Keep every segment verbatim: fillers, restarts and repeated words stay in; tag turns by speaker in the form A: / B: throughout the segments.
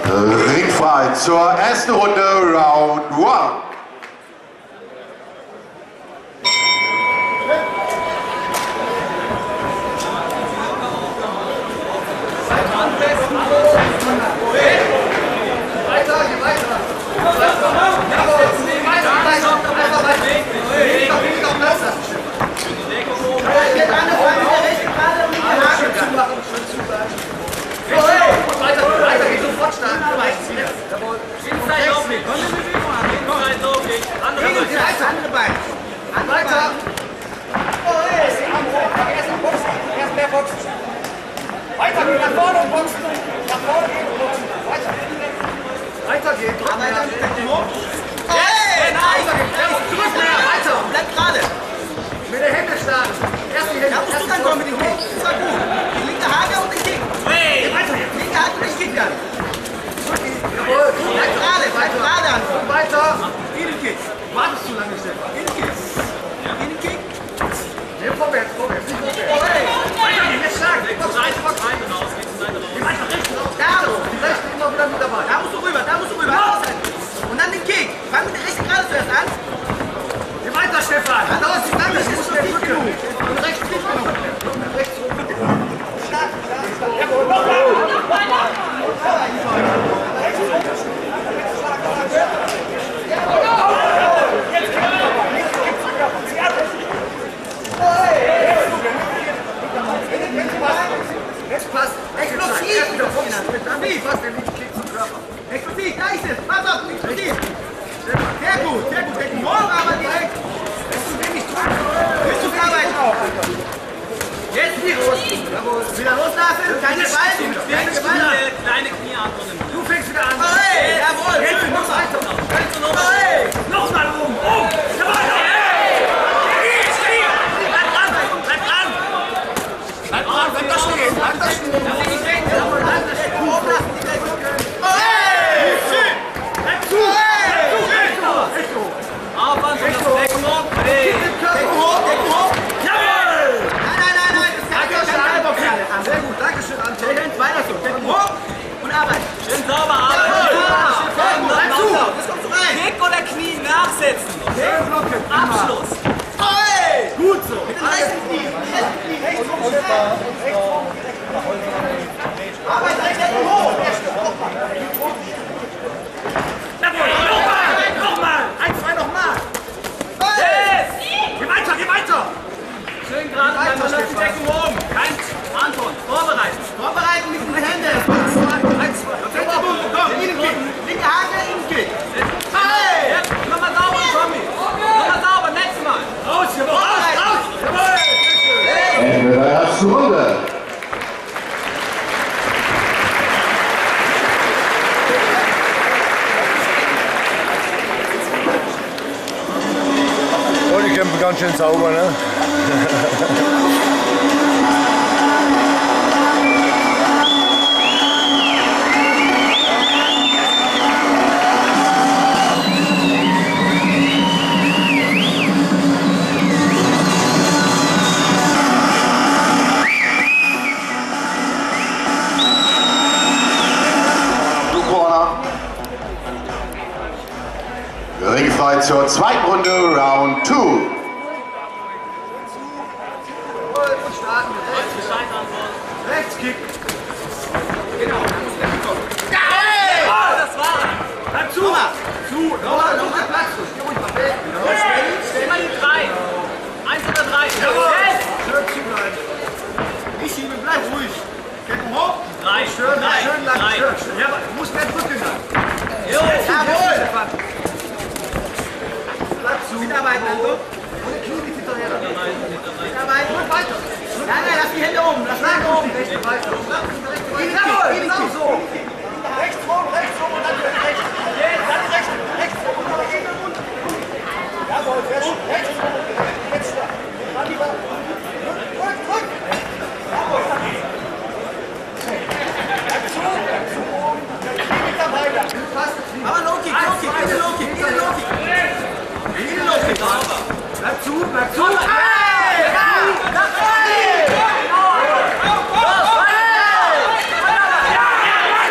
A: Ringfrei zur ersten Runde, Round One.
B: Andere Bein. Weiter. Erst mehr Boxen. Weiter gehen, nach vorne und boxen. Nach vorne gehen und boxen. Weiter. Weiter gehen. Hey! Nein! Zurück mehr! Weiter! Bleib gerade! Mit den Händen schlagen. Erst die Hände. Da musst du dann kommen mit dem Kick. Das war gut. Die linke Hake und den Kick. Hey! Weiter jetzt. Linke Hake und den Kick dann. Jawohl. Bleib gerade. Bleib gerade an. Weiter. In den Kick. Wartest zu lange, Stefan. In den Kick. In den Kick. Nee, vorwärts, vorwärts. Nicht vorwärts. Weiter gehen, jetzt schlagen. Zur Seite raus. Geh weiter rechts raus. Da, die rechte immer wieder mit dabei. Da musst du rüber, da musst du rüber. Und dann den Kick. Fang mit der rechten gerade zuerst an. Geh weiter, Stefan. Da dauert es lange, das ist schon nicht genug. Und rechts nicht genug. Rechts rum. Stark, stark, stark. Jawohl, nochmal. Nochmal. Rechts rum. Jetzt passt. Explosiv! Explosiv! Was denn nicht Kick zum Körper? Explosiv, da ist es! Pass auf, explosiv! Sehr gut, sehr gut. Decken hoch, aber direkt. Bist du wenig dran? Willst du arbeiten auch? Jetzt nicht los. Wieder loslassen, keine Gewalt. Keine Gewalt. Kleine Knieatmung. Du fängst wieder an. Hey, jawohl. Jetzt noch weiter. Hey, nochmal um. Um. Jawohl.
C: Schön sauber arbeiten. Kick oder Knie nachsetzen. Abschluss.
B: Hey! Gut so. Mit den rechten Knie. Rechts rum. Rechts rum. Arbeit rechts hoch. Jawohl. Nochmal. Nochmal. Ein, zwei, nochmal. Yes. Geh weiter, geh weiter.
C: Schön gerade. Dann lass die Deckung oben. Kein Anton. Vorbereiten.
B: Vorbereiten mit den Händen. Komm, in den Kick. Linke Hake, in den Kick. Hey!
C: Jetzt, nochmal sauber, Tommy. Nochmal sauber, nächstes Mal.
B: Raus, jawohl, raus, raus. Jawohl.
A: Ende der ersten Runde.
D: Oh, die kämpfen ganz schön sauber, ne?
A: Ringfrei zur zweiten Runde, Round Two.
B: Und starten. Rechts Kick. Genau. Ja, hey! Oh, das war er. Bleib zu. Zu. Noch, noch der Platz. Geh ruhig mal weg.
C: Stell mal die drei. Eins oder drei.
B: Jawohl. Schön zu bleiben. Nicht schieben, bleib ruhig. Ketten hoch.
C: Drei.
B: Schön,
C: drei.
B: schön lang.
C: Drei.
B: Schön, schön. Ja, aber du musst mehr drücken dann.
C: Jawohl.
B: Bleib zu. Mitarbeiten, also. Und die Knie bitte hinterher. Mitarbeiten. Und weiter. Nein, nein, lass die Hände oben. Lass die Hände oben. Rechte weiter. Jawohl, genau so. Rechts rum, rechts rum und dann rechts. Dann rechts, rechts rum und dann rechts rum. Jawohl, sehr schön. Rechts rum. Jetzt stark. Dann lieber. Rück, rück. Jawohl. Bleib zu. Bleib zu. Mit dabei da. Aber Low-Kick, Low-Kick, bitte Low-Kick, bitte Low-Kick. Bitte Low-Kick. Bleib zu, bleib zu. Hey! Hey!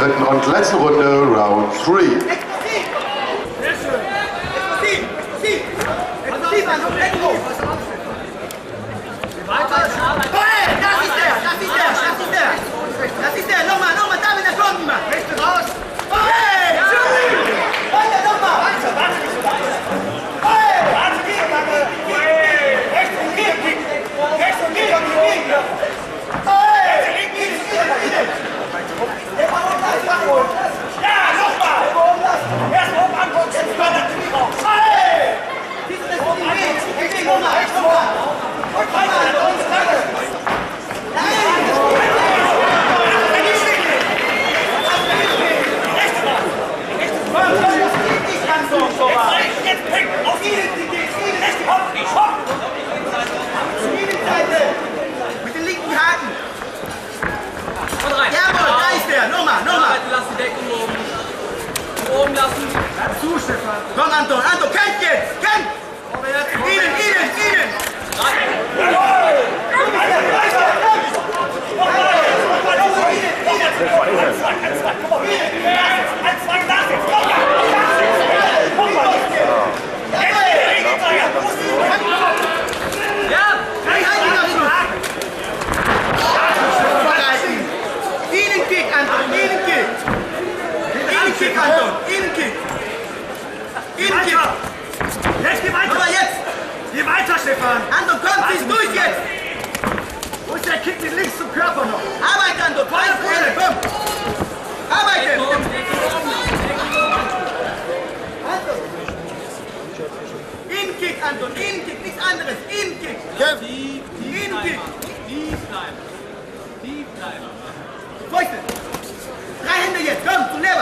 A: dritten und letzten Runde, Round drei.
B: Explosiv! Sehr schön! Explosiv! Explosiv! Explosiv, Anton, Tempo!
C: Weiter, Arbeit.
B: Hey, das ist der! Das ist der! Das ist der! Das ist der! Nochmal, nochmal, da mit der Kommen! Rechte raus! Hey! Weiter, nochmal! Weiter, warte nicht so weiter! Hey! Warte, geh, Lange! Rechts und geh! Rechts und geh! Hey! Ja, nochmal! Erst oben angucken, jetzt mal das Knie raus! Hey! Geh, nochmal! Rechts nochmal! Und weiter! Mit den linken Haken.
C: Und rein.
B: Jawohl, da ist der. Nochmal, nochmal.
C: Arbeiten lassen, Deckung oben. Oben lassen.
B: Dazu, Stefan. Komm, Anton, Anton, kämpft jetzt. Kämpft. Ihnen, ihnen, ihnen. Innenkick, Anton! Innenkick! Innenkick!
C: Jetzt geh weiter!
B: Aber jetzt!
C: Geh weiter, Stefan!
B: Anton, komm, zieh's durch jetzt!
C: Wo ist der Kick mit links zum Körper noch?
B: Arbeit, Anton! Voll vorne, komm! Arbeiten! Anton! Innenkick, Anton! Innenkick, nichts anderes! Innenkick!
C: Tief, tief
B: Innenkick!
C: Tief bleiben. Tief bleiben.
B: Fäuste! Drei Hände jetzt, komm, zum Leber!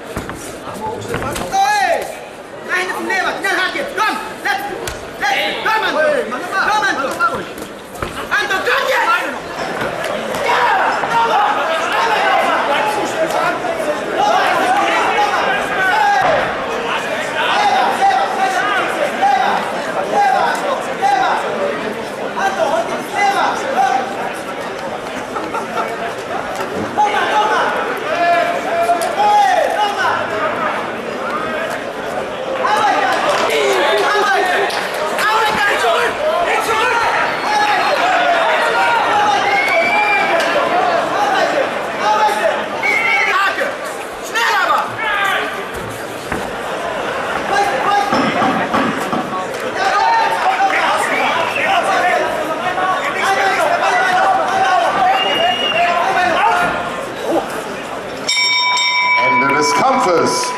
B: Hey! Drei Hände zum Leber, knallhart jetzt, komm! Let's! Let's! Komm, Anton! Komm, Anton! Anton, komm jetzt! Ja! Anton, heute ist Leber!
A: Ende des Kampfes.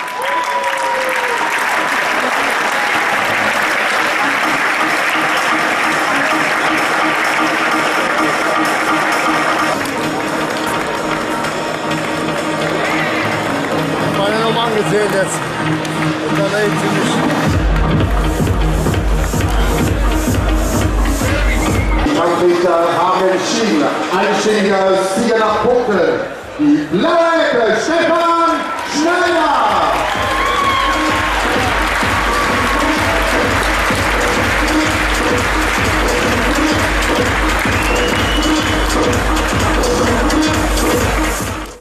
D: Meine Nummer angesehen jetzt. Und dann echt ziemlich.
A: Die Kampfrichter haben entschieden. Einstimmige Sieger nach Punkten. Die blaue Ecke, Stefan!